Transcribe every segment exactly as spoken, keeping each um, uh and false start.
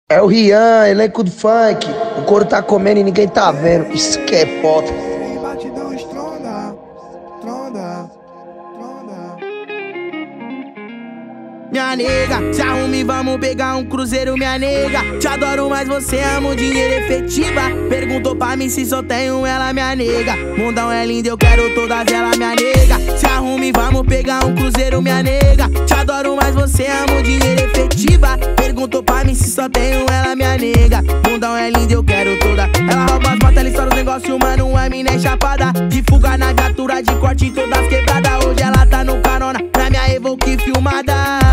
É o Rian, elenco do funk. O couro tá comendo e ninguém tá vendo. Isso que é foda. Batidão estronda, estronda, estronda. Minha nega, se arrume, vamos pegar um cruzeiro, minha nega. Te adoro, mas você ama o dinheiro efetiva. Perguntou pra mim se só tenho ela, minha nega. Mundão é lindo, eu quero todas elas, minha nega. Se arrume, vamos pegar um cruzeiro, minha nega. Te adoro, mas você ama o dinheiro efetiva. Perguntou pra mim se só tenho ela, minha nega. Mundão é lindo, eu quero toda. Ela rouba as botas, ela estoura os negócios, mano, a mina é chapada. De fuga na viatura, de corte em todas quebradas. Hoje ela tá no carona, na minha Evoque filmada.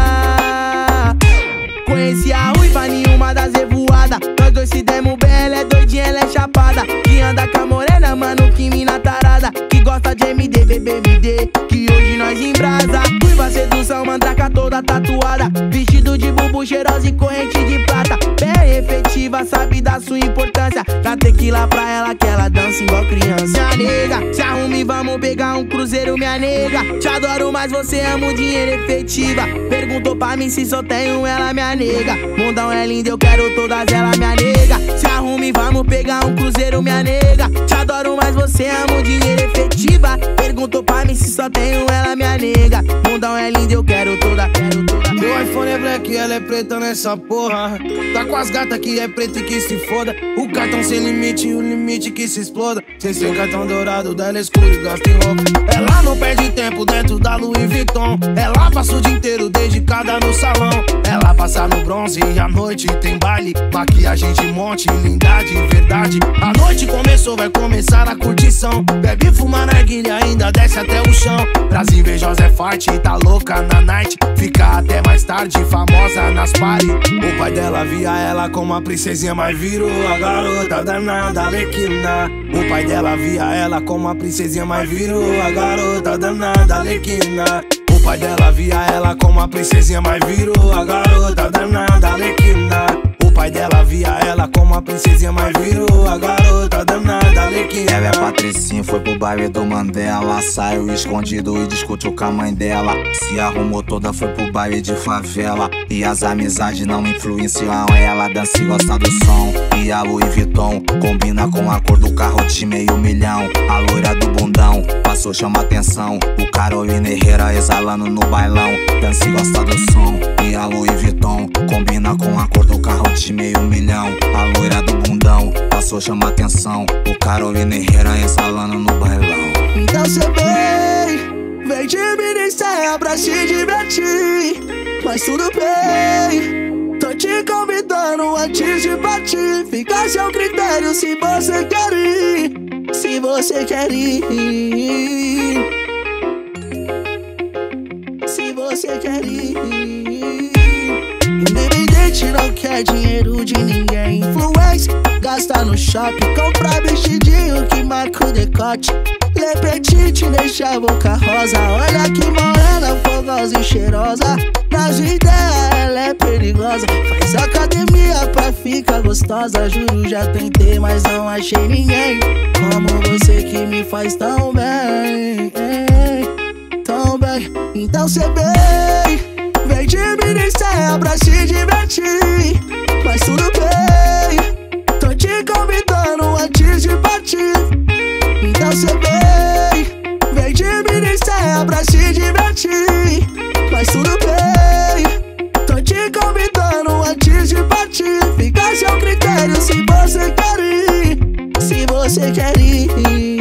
Conheci a ruiva, nenhuma das revoadas. Nós dois se demos bem, ela é doidinha, ela é chapada. Que anda com a morena, mano, que mina tarada. Que gosta de M D, bebê, M D. Que hoje nós embrasa. Ruiva, sedução, mandraca toda tatuada. Vestido de bubu, cheirosa e corrente de prata. Bem efetiva, sabe da sua importância. Dá tequila pra ela que ela dança igual criança. Minha nega, se arrume, vamos pegar um cruzeiro, minha nega. Te adoro, mas você ama o dinheiro efetiva. Perguntou pra mim se só tenho ela, minha nega. Mundão é lindo, eu quero todas elas, minha nega. Se arrume, vamos pegar um cruzeiro, minha nega. Te adoro, mas você ama o dinheiro efetiva. Perguntou pra mim se só tenho ela, minha nega. Mundão é lindo, eu quero toda, quero toda. Meu iPhone é black, ela é preta nessa porra. Tá com as gatas que é preto e que se foda. O cartão sem limite, o limite que se exploda. Sem ser cartão dourado, dela escuro e gasta em roupa. Ela não perde tempo dentro da Louis Vuitton. Ela passa o dia inteiro dedicada no salão. Ela passa no bronze e à noite tem baile. Maquiagem de monte, linda de verdade. A noite começou, vai começar a curtição. Bebe, fuma narguilha, ainda desce até o chão. Pras invejosas é forte, tá louca na night. Fica até mais tarde, famosa nas party. O pai dela via ela como uma princesinha, mas virou a garota danada, Alequina. O pai dela via ela como uma princesinha, mas virou a garota danada, Alequina. O pai dela via ela como uma princesinha, mas virou a garota danada, Alequina. O pai dela via ela como uma princesinha, mas virou a garota danada, Alequina. Ela é Patricinha, foi pro baile do Mandela. Saiu escondido e discutiu com a mãe dela. Se arrumou toda, foi pro baile de favela. E as amizades não influenciam ela. Dança e gosta do som. E a Louis Vuitton combina com a cor do carro de meio milhão. A loira do bundão passou, chama atenção. O Carolina Herrera exalando no bailão. Dança e gosta do som. E a Louis Vuitton combina com a cor do carro de meio milhão. A loira do bundão passou, chama atenção. O Carolina Herrera exalando no bailão. Então cê vem, vem de mini saia pra se divertir. Mas tudo bem, tô te convidando antes de partir. Fica a seu critério se você quer ir. Se você quer ir. Se você quer ir. Independente, não quer dinheiro de ninguém. Influência, gasta no shopping. Comprar vestidinho que marca o decote. Le Petit deixa a boca rosa. Olha que morena, fogosa e cheirosa. Nas ideias ela é perigosa. Faz academia pra ficar gostosa. Juro, já tentei, mas não achei ninguém como você que me faz tão bem, tão bem. Então cê vem, vem de mini saia pra se divertir. Mas tudo bem, tô te convidando antes de partir. Então cê vem, vem de mini saia pra se divertir. Mas tudo bem, tô te convidando antes de partir. Fica a seu critério se você quer ir. Se você quer ir.